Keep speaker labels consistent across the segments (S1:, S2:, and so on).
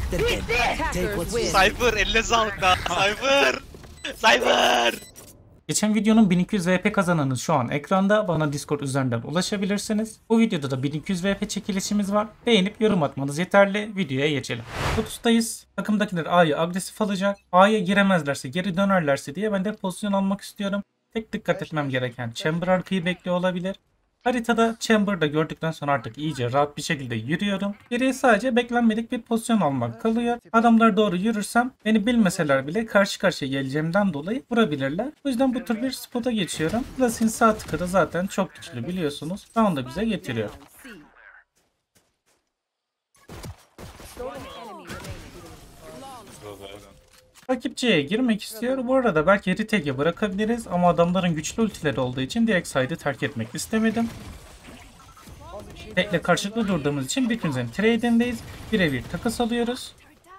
S1: Cypher eline sağlık da. Cypher.
S2: Geçen videonun 1200 VP kazananı şu an ekranda. Bana Discord üzerinden ulaşabilirsiniz. Bu videoda da 1200 VP çekilişimiz var. Beğenip yorum atmanız yeterli. Videoya geçelim. Lotus'tayız. Takımdakiler A'yı agresif alacak. A'ya giremezlerse, geri dönerlerse diye ben de pozisyon almak istiyorum. Tek dikkat etmem gereken Chamber arkayı bekliyor olabilir. Haritada Chamber'da gördükten sonra artık iyice rahat bir şekilde yürüyorum. Geriye sadece beklenmedik bir pozisyon almak kalıyor. Adamlar doğru yürürsem beni bilmeseler bile karşı karşıya geleceğimden dolayı vurabilirler. O yüzden bu tür bir spota geçiyorum. Class'in sağ tıkı da zaten çok güçlü biliyorsunuz. Round da bize getiriyor. Rakip C'ye girmek istiyor. Bu arada belki retake'e bırakabiliriz ama adamların güçlü ultileri olduğu için direkt side'ı terk etmek istemedim. Tekle karşılıklı durduğumuz için birbirimizin trade'indeyiz. Birebir takas alıyoruz.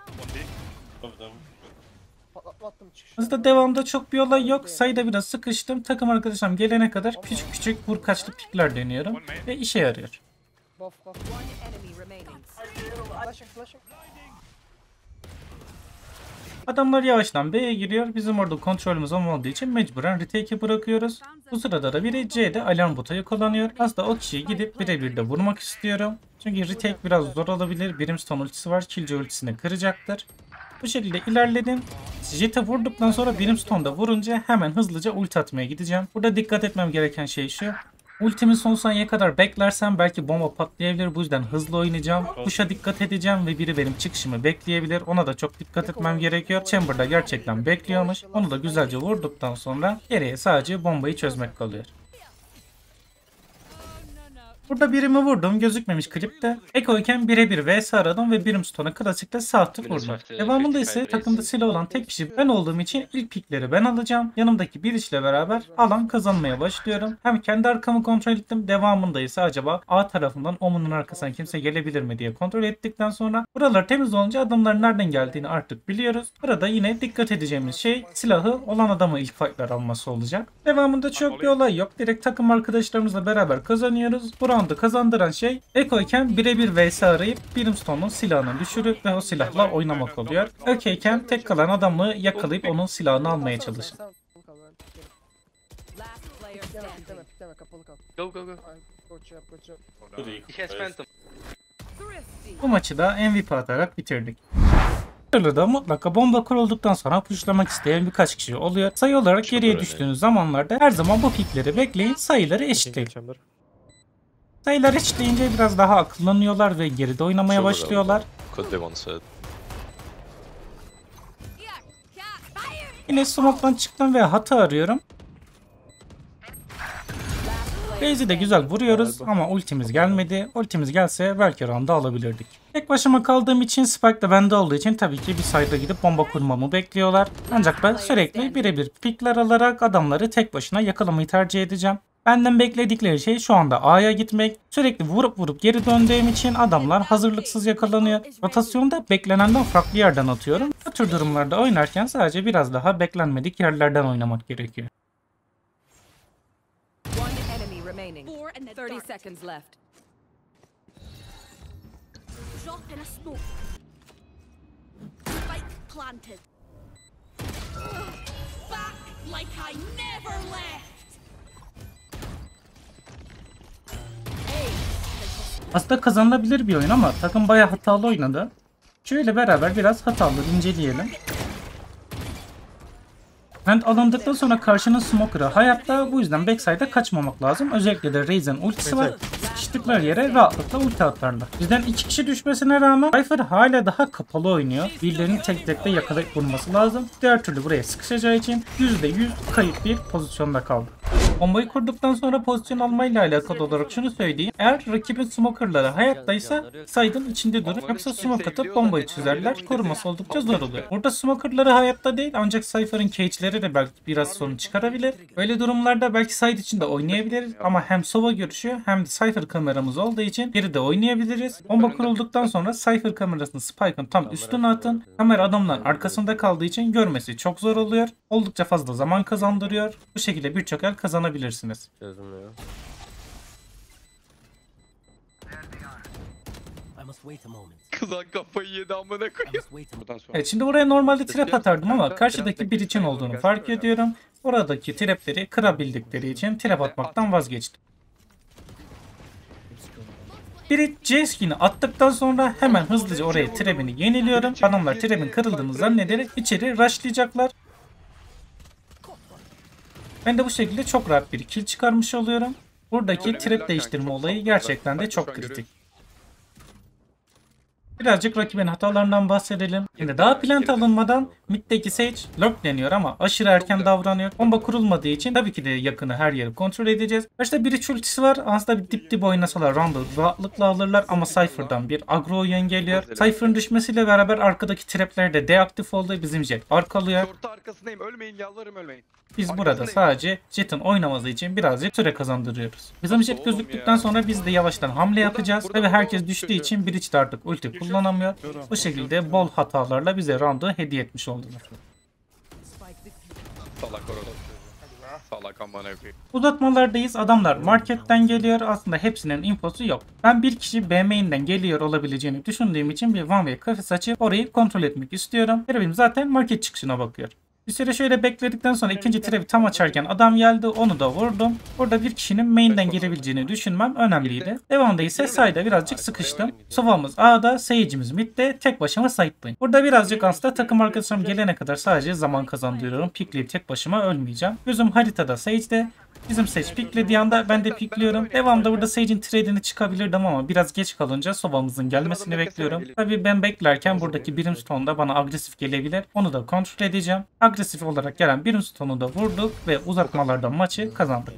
S2: Hızda devamda çok bir olay yok. Sayıda biraz sıkıştım. Takım arkadaşım gelene kadar küçük küçük vur kaçlı pikler deniyorum. Ve işe yarıyor. Adamlar yavaştan B'ye giriyor. Bizim orada kontrolümüz olmadığı için mecburen retake'e bırakıyoruz. Bu sırada da biri C'de alarm botayı kullanıyor. Aslında o kişiyi gidip birebir de vurmak istiyorum. Çünkü retake biraz zor olabilir. Brimstone ultisi var. Killjoy ultisini kıracaktır. Bu şekilde ilerledim. Jet'e vurduktan sonra Brimstone'da vurunca hemen hızlıca ulti atmaya gideceğim. Burada dikkat etmem gereken şey şu. Ultimin son saniyeye kadar beklersem belki bomba patlayabilir. Bu yüzden hızlı oynayacağım. Kuşa dikkat edeceğim ve biri benim çıkışımı bekleyebilir. Ona da çok dikkat etmem gerekiyor. Chamber'da gerçekten bekliyormuş. Onu da güzelce vurduktan sonra geriye sadece bombayı çözmek kalıyor. Burada birimi vurdum. Gözükmemiş klipte. Eko iken birebir vs aradım ve Brimstone'a klasikte sağ tık vurdum. Devamında ise takımda silah olan tek kişi ben olduğum için ilk pikleri ben alacağım. Yanımdaki bir işle beraber alan kazanmaya başlıyorum. Hem kendi arkamı kontrol ettim. Devamında ise acaba A tarafından Omen'ın arkasından kimse gelebilir mi diye kontrol ettikten sonra buralar temiz olunca adamların nereden geldiğini artık biliyoruz. Burada yine dikkat edeceğimiz şey silahı olan adamı ilk fightlar alması olacak. Devamında çok bir olay yok. Direkt takım arkadaşlarımızla beraber kazanıyoruz. Bu roundu kazandıran şey Eko iken birebir vs arayıp Brimstone'un silahını düşürüp ve o silahla oynamak oluyor. Eko iken tek kalan adamı yakalayıp onun silahını almaya çalışın.
S1: Go.
S2: Bu maçı da MVP atarak bitirdik. Da mutlaka bomba kurulduktan sonra pushlamak isteyen birkaç kişi oluyor. Sayı olarak geriye düştüğünüz zamanlarda her zaman bu pikleri bekleyin, sayıları eşitleyin. Sayılar eşitleyince biraz daha akıllanıyorlar ve geride oynamaya başlıyorlar. Yine smoke'dan çıktım ve hata arıyorum. Base'i de güzel vuruyoruz ama ultimiz gelmedi. Ultimiz gelse belki round'u alabilirdik. Tek başıma kaldığım için Spike de bende olduğu için tabii ki bir side'a gidip bomba kurmamı bekliyorlar. Ancak ben sürekli birebir pikler alarak adamları tek başına yakalamayı tercih edeceğim. Benden bekledikleri şey şu anda A'ya gitmek. Sürekli vurup geri döndüğüm için adamlar hazırlıksız yakalanıyor. Rotasyonda beklenenden farklı yerden atıyorum. Bu tür durumlarda oynarken sadece biraz daha beklenmedik yerlerden oynamak gerekiyor. Aslında kazanılabilir bir oyun ama takım bayağı hatalı oynadı. Şöyle beraber biraz hataları inceleyelim. Vent alındıktan sonra karşının smoker'ı hayatta, bu yüzden backside'a kaçmamak lazım. Özellikle de Raze'in ultisi var. Sıkıştıkları yere rahatlıkla ulti atarlar. Bizden 2 kişi düşmesine rağmen Cypher hala daha kapalı oynuyor. Birilerinin tek tekte yakalayıp vurması lazım. Diğer türlü buraya sıkışacağı için %100 kayıp bir pozisyonda kaldı. Bombayı kurduktan sonra pozisyon almayla alakalı olarak şunu söyleyeyim. Eğer rakibin smokerları hayattaysa side'ın içinde durur. Yoksa smoke atıp bombayı çözerler. Koruması oldukça zor oluyor. Burada smokerları hayatta değil ancak Cypher'ın cage'leri de belki biraz sorun çıkarabilir. Böyle durumlarda belki side içinde oynayabiliriz ama hem Sova görüşüyor hem de Cypher kameramız olduğu için geri de oynayabiliriz. Bomba kurulduktan sonra Cypher kamerasını Spike'ın tam üstüne atın. Kamera adamların arkasında kaldığı için görmesi çok zor oluyor. Oldukça fazla zaman kazandırıyor. Bu şekilde birçok el kazanabilirsiniz.
S1: Kızan kafayı yedi amına koyayım. Buradan sonra.
S2: Evet, şimdi buraya normalde trap atardım ama karşıdaki bir için olduğunu fark ediyorum. Oradaki trapleri kırabildikleri için trap atmaktan vazgeçtim. Biri C skin'i attıktan sonra hemen hızlıca oraya trap'ini yeniliyorum. Adamlar trap'in kırıldığını zannederek içeri rushlayacaklar. Ben de bu şekilde çok rahat bir kill çıkarmış oluyorum. Buradaki trap değiştirme olayı gerçekten de çok kritik. Birazcık rakibin hatalarından bahsedelim. Şimdi daha plant alınmadan middeki Sage lurk deniyor ama aşırı erken davranıyor. Bomba kurulmadığı için tabii ki de yakını her yeri kontrol edeceğiz. Başta bir ultisi var. Aslında bir dip oynasalar round'u rahatlıkla alırlar ama Cypher'dan bir agro oyun geliyor. Cypher'ın düşmesiyle beraber arkadaki trapler de deaktif oldu. Bizim Jet arkalıyor.
S1: Orta arkasındayım. Ölmeyin yalvarırım ölmeyin.
S2: Biz burada sadece Jet'in oynaması için birazcık süre kazandırıyoruz. Bizim Jet gözüktükten sonra biz de yavaştan hamle yapacağız. Tabii herkes düştüğü için Breach de artık ulti kullanamıyor. Bu şekilde bol hatalarla bize round'u hediye etmiş oldular.
S1: Salak orada. Salak amına koyayım.
S2: Uzatmalardayız. Adamlar marketten geliyor. Aslında hepsinin infosu yok. Ben bir kişi B main'den geliyor olabileceğini düşündüğüm için bir one way kafes açıp orayı kontrol etmek istiyorum. Trap'im zaten market çıkışına bakıyor. Bir süre şöyle bekledikten sonra ikinci trap'i tam açarken adam geldi. Onu da vurdum. Burada bir kişinin main'den girebileceğini düşünmem önemliydi. Devamında ise side'a birazcık sıkıştım. Sova'mız A'da, Sage'imiz mid'de, tek başıma side'dayım. Burada birazcık aslında takım arkadaşlarım gelene kadar sadece zaman kazandırıyorum. Pikleyip tek başıma ölmeyeceğim. Gözüm haritada Sage'de. Bizim Sage piklediği anda ben de pikliyorum. Devamında burada Sage'in trade'ini çıkabilirdim ama biraz geç kalınca Sova'mızın gelmesini bekliyorum. Tabii ben beklerken buradaki Brimstone da bana agresif gelebilir. Onu da kontrol edeceğim. Agresif olarak gelen Brimstone'u da vurduk ve uzatmalarda maçı kazandık.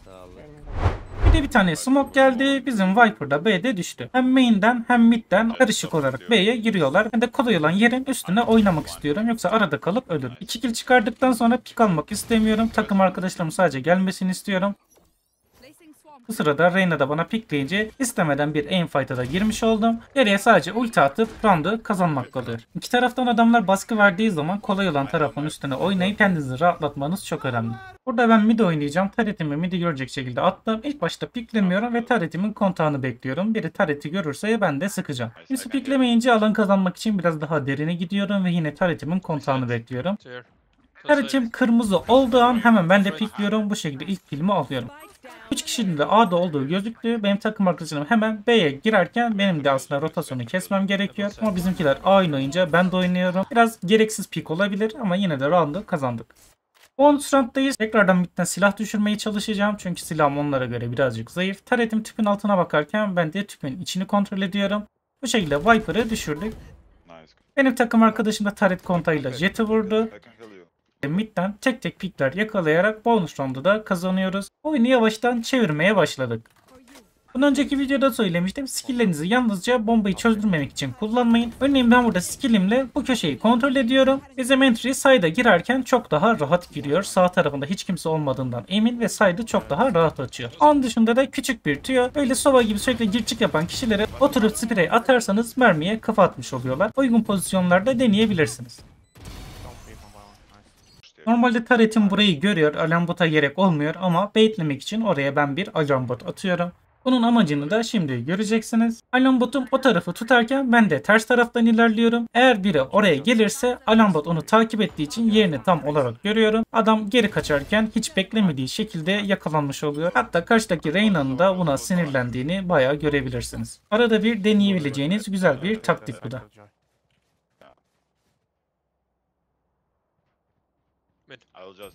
S2: Bir de bir tane smoke geldi. Bizim Viper da B'de düştü. Hem main'den hem mid'den karışık olarak B'ye giriyorlar. Ben de kolay olan yerin üstüne oynamak istiyorum. Yoksa arada kalıp ölürüm. 2 kill çıkardıktan sonra pik almak istemiyorum. Takım arkadaşlarım sadece gelmesini istiyorum. Bu sırada Reyna da bana pikleyince istemeden bir aim fight'a da girmiş oldum. Geriye sadece ulti atıp round'u kazanmak kalıyor. İki taraftan adamlar baskı verdiği zaman kolay olan tarafın üstüne oynayıp kendinizi rahatlatmanız çok önemli. Burada ben mid oynayacağım. Turret'imi mid'i görecek şekilde attım. İlk başta piklemiyorum ve turret'imin kontağını bekliyorum. Biri turret'i görürse ben de sıkacağım. Kimse piklemeyince alan kazanmak için biraz daha derine gidiyorum ve yine turret'imin kontağını bekliyorum. Turret'im kırmızı olduğu an hemen ben de pikliyorum. Bu şekilde ilk kill'imi alıyorum. 3 kişinin de A'da olduğu gözüktü. Benim takım arkadaşlarım hemen B'ye girerken benim de aslında rotasyonu kesmem gerekiyor. Ama bizimkiler A oynayınca ben de oynuyorum. Biraz gereksiz pik olabilir ama yine de round'u kazandık. 10 rounddayız. Tekrardan midden silah düşürmeye çalışacağım. Çünkü silahım onlara göre birazcık zayıf. Turret'im tüpün altına bakarken ben de tüpün içini kontrol ediyorum. Bu şekilde Viper'ı düşürdük. Benim takım arkadaşım da turret kontağıyla Jet'i vurdu. Mid'den tek tek pikler yakalayarak bonus round'u da kazanıyoruz. Oyunu yavaştan çevirmeye başladık. Bundan önceki videoda söylemiştim. Skill'lerinizi yalnızca bombayı çözdürmemek için kullanmayın. Örneğin ben burada skill'imle bu köşeyi kontrol ediyorum. Bizim entry side'a girerken çok daha rahat giriyor. Sağ tarafında hiç kimse olmadığından emin ve side'ı çok daha rahat açıyor. Onun dışında da küçük bir tüyo. Öyle Sova gibi sürekli gir çık yapan kişilere oturup sprey atarsanız mermiye kafa atmış oluyorlar. Uygun pozisyonlarda deneyebilirsiniz. Normalde turret'im burayı görüyor. Alarm bot'a gerek olmuyor ama baitlemek için oraya ben bir alarm bot atıyorum. Bunun amacını da şimdi göreceksiniz. Alarm botum o tarafı tutarken ben de ters taraftan ilerliyorum. Eğer biri oraya gelirse alarm bot onu takip ettiği için yerini tam olarak görüyorum. Adam geri kaçarken hiç beklemediği şekilde yakalanmış oluyor. Hatta karşıdaki Reyna'nın da buna sinirlendiğini bayağı görebilirsiniz. Arada bir deneyebileceğiniz güzel bir taktik bu da.
S1: Alacağız.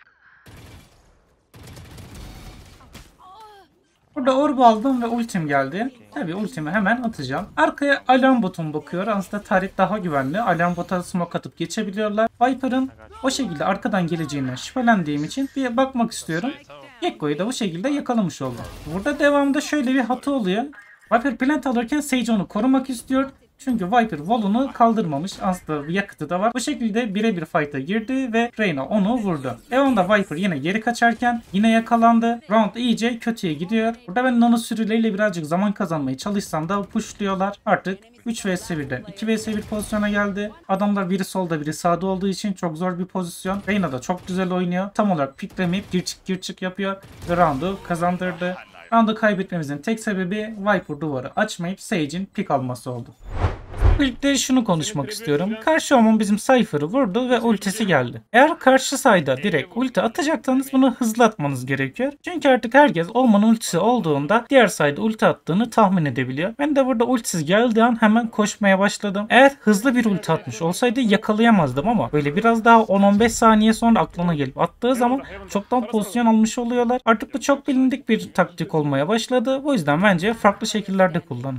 S2: Burada orb aldım ve ultim geldi. Tabii ultimi hemen atacağım. Arkaya alarm botum bakıyor. Aslında turret daha güvenli. Alarm bota smoke atıp geçebiliyorlar. Viper'ın o şekilde arkadan geleceğinden şüphelendiğim için bir bakmak istiyorum. Gekko'yu da bu şekilde yakalamış oldum. Burada devamında şöyle bir hata oluyor. Viper plant alırken Sage onu korumak istiyor. Çünkü Viper wall'unu kaldırmamış. Aslında bir yakıtı da var. Bu şekilde birebir fight'a girdi ve Reyna onu vurdu. Devamında Viper yine geri kaçarken yine yakalandı. Round iyice kötüye gidiyor. Burada ben nano sürüleriyle birazcık zaman kazanmaya çalışsam da pushluyorlar. Artık 3 vs 1'den 2 vs 1 pozisyona geldi. Adamlar biri solda biri sağda olduğu için çok zor bir pozisyon. Reyna da çok güzel oynuyor. Tam olarak piklemeyip gir çık yapıyor ve round'u kazandırdı. Round'u kaybetmemizin tek sebebi Viper duvarı açmayıp Sage'in pick alması oldu. Birlikte şunu konuşmak istiyorum. Karşı Omen bizim Cypher'ı vurdu ve ultisi geldi. Eğer karşı sayda direkt ulti atacaksanız bunu hızlı atmanız gerekiyor. Çünkü artık herkes Omen'ın ultisi olduğunda diğer sayda ulti attığını tahmin edebiliyor. Ben de burada ultisiz geldiği an hemen koşmaya başladım. Eğer hızlı bir ulti atmış olsaydı yakalayamazdım ama böyle biraz daha 10-15 saniye sonra aklına gelip attığı zaman çoktan pozisyon almış oluyorlar. Artık bu çok bilindik bir taktik olmaya başladı. O yüzden bence farklı şekillerde kullanın.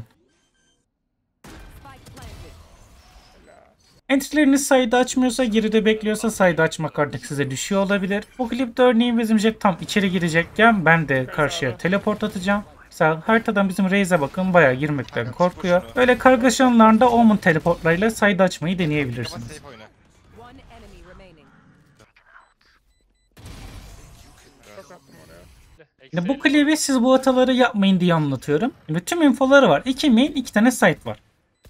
S2: Entry'leriniz sayda açmıyorsa, geride bekliyorsa sayda açmak artık size düşüyor olabilir. Bu klipte örneğin bizim Jet tam içeri girecekken ben de karşıya teleport atacağım. Mesela haritadan bizim Raze'e bakın, bayağı girmekten korkuyor. Böyle kargaşa anlarında Omen teleportlarıyla sayda açmayı deneyebilirsiniz. Şimdi bu klibi siz bu hataları yapmayın diye anlatıyorum. Şimdi tüm infoları var. 2 main, 2 tane site var.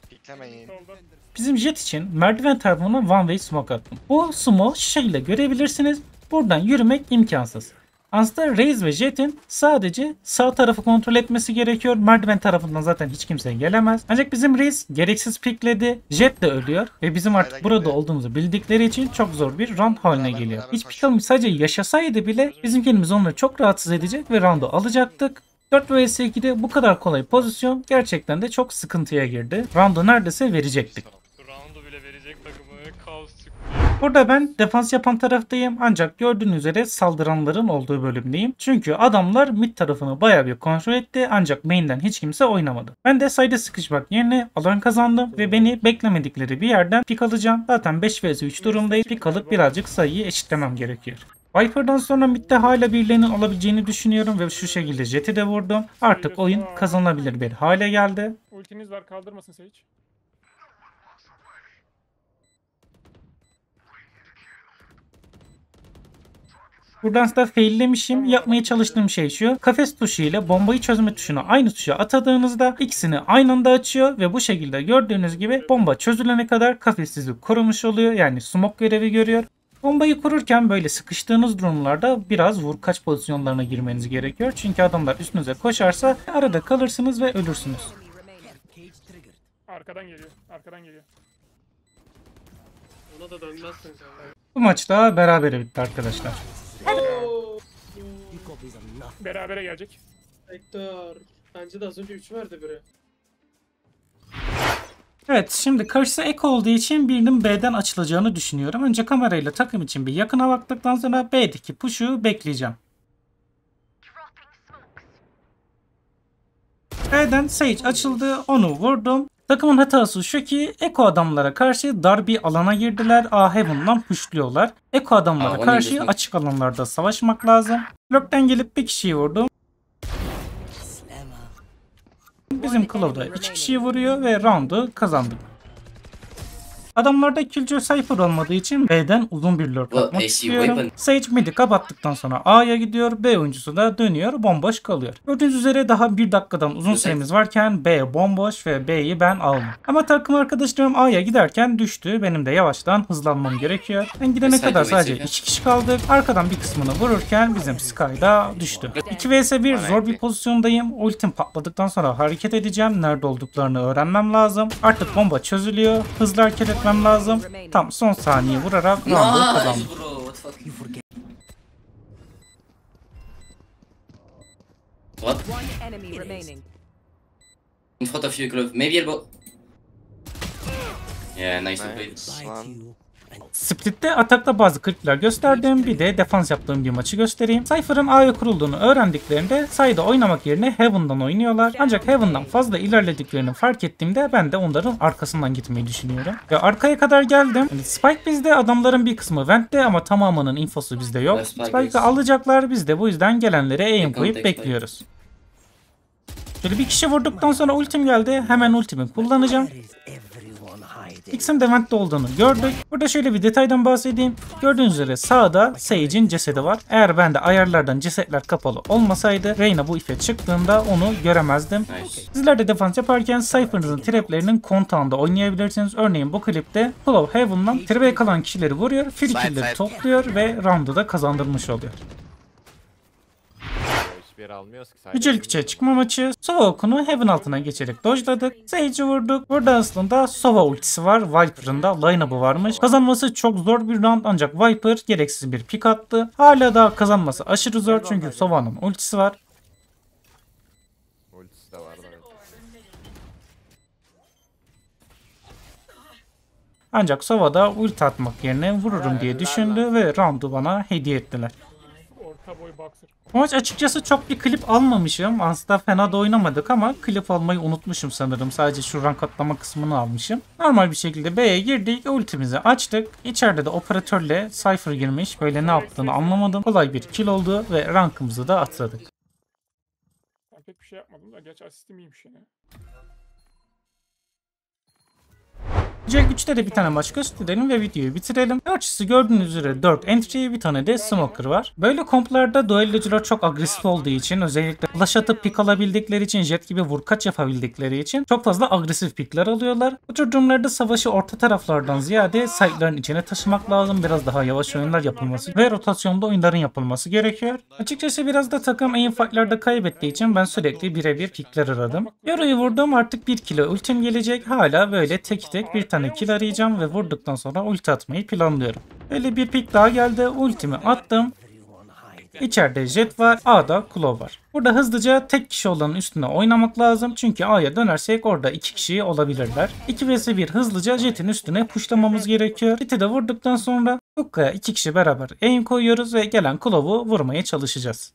S2: Bizim Jet için merdiven tarafına one way smoke attım. Bu smoke şu şekilde görebilirsiniz. Buradan yürümek imkansız. Aslında Raze ve Jet'in sadece sağ tarafı kontrol etmesi gerekiyor. Merdiven tarafından zaten hiç kimse gelemez. Ancak bizim Raze gereksiz pikledi. Jet de ölüyor. Ve bizim artık burada olduğumuzu bildikleri için çok zor bir round haline geliyor. Hiç pik almış sadece yaşasaydı bile bizim kendimiz onları çok rahatsız edecek ve roundu alacaktık. 4 vs 2'de bu kadar kolay pozisyon gerçekten de çok sıkıntıya girdi. Roundu neredeyse verecektik. Burada ben defans yapan taraftayım ancak gördüğünüz üzere saldıranların olduğu bölümdeyim. Çünkü adamlar mid tarafını bayağı bir kontrol etti ancak main'den hiç kimse oynamadı. Ben de side'e sıkışmak yerine alan kazandım ve beni beklemedikleri bir yerden pick alacağım. Zaten 5 vs 3 durumdayız. Pick alıp birazcık sayıyı eşitlemem gerekiyor. Viper'dan sonra midde hala birilerinin olabileceğini düşünüyorum ve şu şekilde Jet'i de vurdum. Artık oyun kazanılabilir bir hale geldi.
S3: Ultiniz var, kaldırmasın Sage.
S2: Buradan size faillemişim. Yapmaya çalıştığım şey şu. Kafes tuşu ile bombayı çözme tuşunu aynı tuşa atadığınızda ikisini aynı anda açıyor ve bu şekilde gördüğünüz gibi bomba çözülene kadar kafes sizi korumuş oluyor. Yani smoke görevi görüyor. Bombayı kururken böyle sıkıştığınız durumlarda biraz vur kaç pozisyonlarına girmeniz gerekiyor. Çünkü adamlar üstünüze koşarsa arada kalırsınız ve ölürsünüz.
S3: Arkadan geliyor. Arkadan geliyor.
S4: Ona da dönmezsin sen.
S2: Bu maçta berabere bitti arkadaşlar.
S3: Berabere gelecek.
S4: Vektör. Bence de az önce 3 verdi biri.
S2: Evet, şimdi karşısı Echo olduğu için birinin B'den açılacağını düşünüyorum. Önce kamerayla takım için bir yakına baktıktan sonra B'deki push'u bekleyeceğim. B'den Sage açıldı, onu vurdum. Takımın hatası şu ki Echo adamlara karşı dar bir alana girdiler. A Heaven'dan pushluyorlar. Echo adamlara karşı açık alanlarda savaşmak lazım. Lurk'ten gelip bir kişiyi vurdum. Bizim Claw'da 2 kişiyi vuruyor ve round'u kazandık. Adamlarda Killjoy Cypher olmadığı için B'den uzun bir lurk atmak istiyorum. Sage mid'i kapattıktan sonra A'ya gidiyor. B oyuncusu da dönüyor. Bomboş kalıyor. Gördüğünüz üzere daha 1 dakikadan uzun süremiz varken B bomboş ve B'yi ben aldım. Ama takım arkadaşlarım A'ya giderken düştü. Benim de yavaştan hızlanmam gerekiyor. Ben gidene kadar sadece 2 kişi kaldık. Arkadan bir kısmını vururken bizim Sky da düştü. 2 vs 1 zor bir pozisyondayım. Ultim patladıktan sonra hareket edeceğim. Nerede olduklarını öğrenmem lazım. Artık bomba çözülüyor. Hızlı hareket etmem lazım. Tam son saniye vurarak round'u kazandım.
S5: What? In front of you, Glove. Maybe elbow. Yeah, nice to play.
S2: Split'te atakta bazı klikler gösterdim. Bir de defans yaptığım bir maçı göstereyim. Cypher'ın A'ya kurulduğunu öğrendiklerinde side'da oynamak yerine Heaven'dan oynuyorlar. Ancak Heaven'dan fazla ilerlediklerini fark ettiğimde ben de onların arkasından gitmeyi düşünüyorum. Ve arkaya kadar geldim. Yani Spike bizde, adamların bir kısmı Vent'te ama tamamının infosu bizde yok. Spike'ı alacaklar, biz de bu yüzden gelenlere aim koyup bekliyoruz. Şöyle bir kişi vurduktan sonra ultim geldi. Hemen ultimi kullanacağım. X'in de Vent'te olduğunu gördük. Burada şöyle bir detaydan bahsedeyim. Gördüğünüz üzere sağda Sage'in cesedi var. Eğer ben de ayarlardan cesetler kapalı olmasaydı Reyna bu ife çıktığında onu göremezdim. Sizler de defans yaparken Cypher'ınızın traplerinin kontağında oynayabilirsiniz. Örneğin bu klipte Claw Heaven'dan trap'e kalan kişileri vuruyor. Free kill'leri topluyor ve round'u da kazandırmış oluyor.
S6: hiçbir yere almıyoruz ki.
S2: Yücelik 3'e çıkma maçı. Sova okunu Heaven altına geçerek dodge'ladık. Sage'i vurduk. Burada aslında Sova ultisi var. Viper'ın da line-up'ı varmış. Kazanması çok zor bir round ancak Viper gereksiz bir pick attı. Hala da kazanması aşırı zor çünkü Sova'nın ultisi var.
S6: Ultisi de vardı. Evet.
S2: Ancak Sova da ulti atmak yerine vururum diye düşündü ve roundu bana hediye ettiler.
S3: Orta boy boxer.
S2: Bu maç açıkçası çok bir klip almamışım. Aslında fena da oynamadık ama klip almayı unutmuşum sanırım. Sadece şu rank atlama kısmını almışım. Normal bir şekilde B'ye girdik. Ultimizi açtık. İçeride de operatörle Cypher girmiş. Böyle ne yaptığını anlamadım. Kolay bir kill oldu ve rankımızı da atladık.
S3: Ben pek bir şey yapmadım da geç asistim iyiymiş yine.
S2: Yücelik 3'te de bir tane maç gösterelim ve videoyu bitirelim. Ölçüsü gördüğünüz üzere 4 entry, bir tane de smoker var. Böyle komplarda duellocular çok agresif olduğu için, özellikle flash atıp pick alabildikleri için, jet gibi vurkaç yapabildikleri için çok fazla agresif pickler alıyorlar. Bu tür durumlarda savaşı orta taraflardan ziyade site'ların içine taşımak lazım. Biraz daha yavaş oyunlar yapılması ve rotasyonda oyunların yapılması gerekiyor. Açıkçası biraz da takım aim fight'larda kaybettiği için ben sürekli birebir pickler aradım. Yoru'yu vurdum, artık 1 kilo ultim gelecek. Hala böyle tek tek bir tane kill arayacağım ve vurduktan sonra ulti atmayı planlıyorum. Böyle bir pick daha geldi. Ultimi attım. İçeride jet var. A'da Claw var. Burada hızlıca tek kişi olanın üstüne oynamak lazım. Çünkü A'ya dönersek orada 2 kişi olabilirler. 2 vs 1 hızlıca jet'in üstüne pushlamamız gerekiyor. Jet'i de vurduktan sonra Hookah'ya 2 kişi beraber aim koyuyoruz ve gelen Claw'u vurmaya çalışacağız.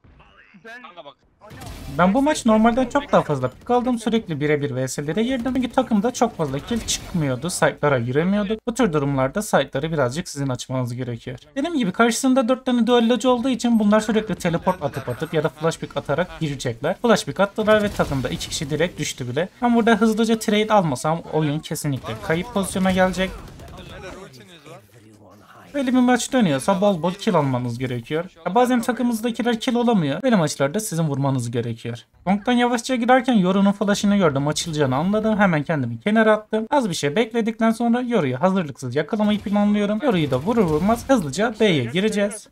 S2: Ben bu maç normalden çok daha fazla pick aldım. Sürekli birebir vs'lere girdim. Çünkü takımda çok fazla kill çıkmıyordu. Site'lara giremiyorduk. Bu tür durumlarda site'ları birazcık sizin açmanız gerekiyor. Dediğim gibi karşısında 4 tane duellocu olduğu için bunlar sürekli teleport atıp ya da flash pick atarak girecekler. Flash pick attılar ve takımda 2 kişi direkt düştü bile. Ben burada hızlıca trade almasam oyun kesinlikle kayıp pozisyona gelecek. Böyle bir maç dönüyorsa bol bol kill almanız gerekiyor. Bazen takımınızdakiler kill olamıyor. Böyle maçlarda sizin vurmanız gerekiyor. Long'dan yavaşça girerken Yoru'nun flash'ını gördüm, açılacağını anladım. Hemen kendimi kenara attım. Az bir şey bekledikten sonra Yoru'yu hazırlıksız yakalamayı planlıyorum. Yoru'yu da vurur vurmaz hızlıca B'ye gireceğiz.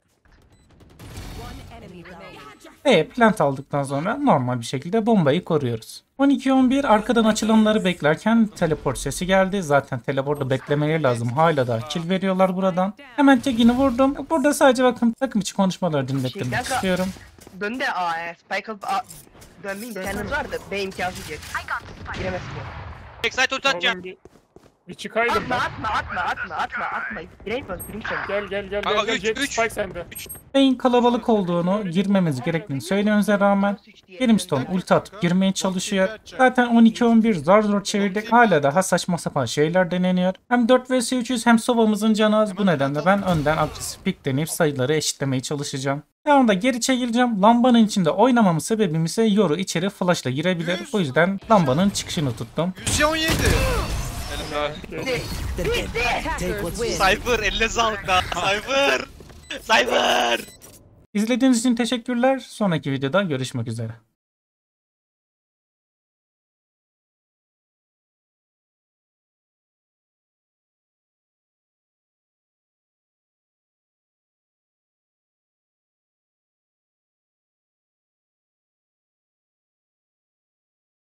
S2: Plant aldıktan sonra normal bir şekilde bombayı koruyoruz. 12-11 arkadan açılanları beklerken teleport sesi geldi. Zaten teleportu beklemeleri lazım. Hala da kill veriyorlar buradan. Hemen tekini vurdum. Burada sadece bakın takım içi konuşmaları dinlettirmek istiyorum.
S7: Dön de A'ya. Spike alıp dönmeyin. Kendiniz var da B imkansız yok. Giremez ki.
S8: Backside ulti atacağım.
S3: Oğlum bir çıkaydım ben.
S7: Atma. Gireyim mi?
S3: Gel
S8: Kanka,
S3: gel. Jet
S8: 3.
S3: Spike sende.
S2: B'in kalabalık olduğunu, girmemiz gerektiğini söylememize rağmen Brimstone ulti atıp girmeye çalışıyor. Zaten 12-11 zar zor çevirdik. Hala daha saçma sapan şeyler deneniyor. Hem 4 vs 300 hem Sova'mızın canı az. Bu nedenle ben önden agresif pick deneyip sayıları eşitlemeye çalışacağım. Devamında geri çekileceğim. Lambanın içinde oynamamın sebebim ise Yoru içeri flashla girebilir. Bu yüzden lambanın çıkışını tuttum.
S8: 117. Cypher eline sağlık da. Cypher.
S2: İzlediğiniz için teşekkürler. Sonraki videoda görüşmek üzere.